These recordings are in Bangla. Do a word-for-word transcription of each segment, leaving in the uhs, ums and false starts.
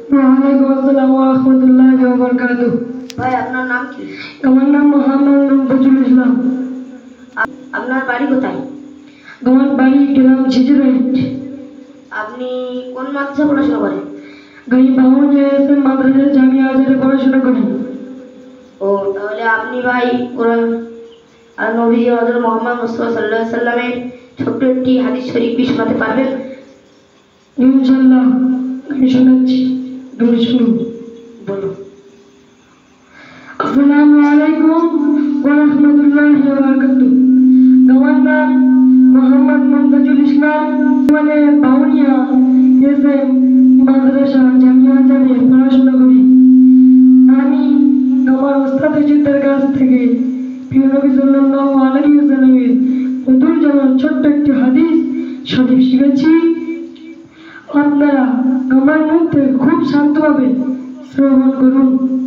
ওয়ালাইকুম আসসালাম ওয়া রাহমাতুল্লাহি ওয়া বারাকাতুহু। ভাই আপনার নাম কি? আমার নাম মোহাম্মদ মুনতাজুল ইসলাম। আপনার বাড়ি কোথায়? আমার বাড়ি গ্রাম ঝিঝিরাইট। আপনি কোন মাদ্রাসায় পড়াশোনা করেন? আমি বামুনিয়া এসএম মাদ্রাসা জামিয়া আজহারে পড়াশোনা করি। ও তাহলে আপনি ভাই কোরআন আর নবী হযরত মুহাম্মদ মুস্তাফা সাল্লাল্লাহু আলাইহি সাল্লামের ছোট্ট একটি হাদিস শরীফ কি শোনাতে পারবেন? ইনশাআল্লাহ আমি শোনাচ্ছি, তুমি শুনুন। বলুন। আসসালামু আলাইকুম ওয়া রাহমাতুল্লাহি ওয়া বারাকাতুহু। আমার নাম মোহাম্মদ মুনতাজুল ইসলাম। মানে বামুনিয়া এসএম মাদ্রাসা জামিয়া আজহারে পড়াশোনা করি। আমি আমার ওস্তাদ হুজুরদের কাছ থেকে প্রিয় নবী সাল্লাল্লাহু আলাইহি ওয়াসাল্লামের মধুর জানার ছোট্ট একটি হাদিস শরীফ শিখেছি। আপনারা আমার মধ্যে খুব শান্তভাবে শ্রবণ করুন।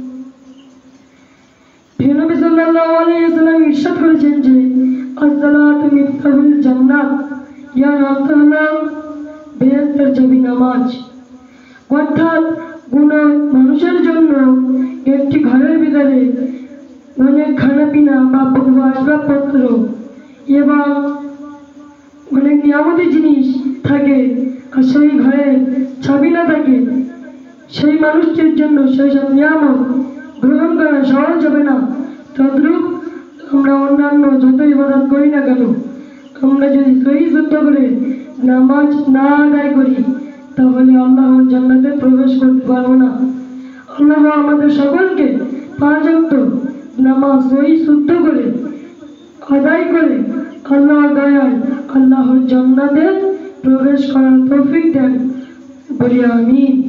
প্রিয় নবী সাল্লাল্লাহু আলাইহি ওয়াসাল্লাম ইরশাদ করেছেন যে আসসালাতু মিফতাহুল জান্নাত, ইয়া রাসূলুল্লাহ বেহেশতের চাবি নামাজ। অর্থাৎ কোনো মানুষের জন্য একটি ঘরের ভিতরে অনেক খানা পিনা বা আসবাবপত্র এবং অনেক নিয়ামতি জিনিস থাকে, আর সেই ঘরের চাবি না থাকে, সেই মানুষটির জন্য সেই সব নিয়ামত গ্রহণ করা সহজ হবে না। তদ্রূপ আমরা অন্যান্য যত ইবাদত করি না কেন, আমরা যদি সহি শুদ্ধ করে নামাজ না আদায় করি তাহলে আল্লাহর জান্নাতে প্রবেশ করতে পারবো না। আল্লাহ আমাদের সকলকে পাঁচ ওয়াক্ত নামাজ সহি শুদ্ধ করে আদায় করে আল্লাহর দয়ায় আল্লাহর জান্নাতে প্রবেশ করার তৌফিক দেন, বলি আমিন।